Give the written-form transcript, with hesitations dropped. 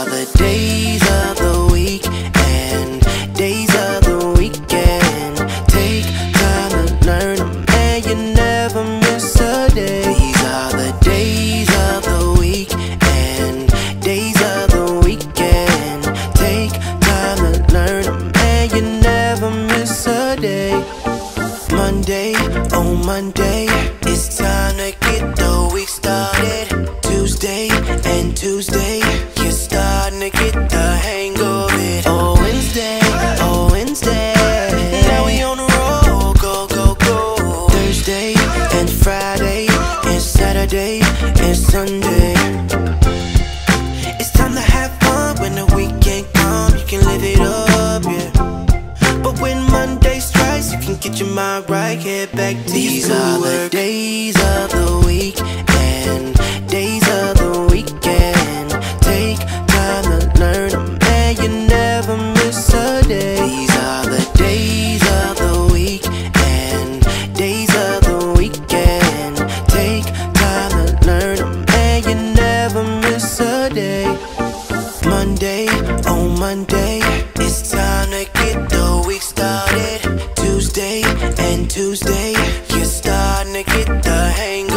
are the days of the week and days of the weekend. Take time to learn them and you never miss a day. These are the days of the week and days of the weekend. Take time to learn them and you never miss a day. Monday, oh Monday, it's time to get the week started. Tuesday and Tuesday, you're starting to get the hang of it. Oh Wednesday, now we on the road, go, go, go. Thursday and Friday and Saturday and Sunday. It's time to have fun when the weekend comes, you can live it up, yeah. But when Monday strikes, you can get your mind right, head back to your schoolwork. These are the days of the week and days of the weekend. Take time to learn them and you never miss a day. These are the days of the week and days of the weekend. Take time to learn them and you never miss a day. Monday, oh Monday, it's time to get the week started. Tuesday and Tuesday, you're starting to get the hang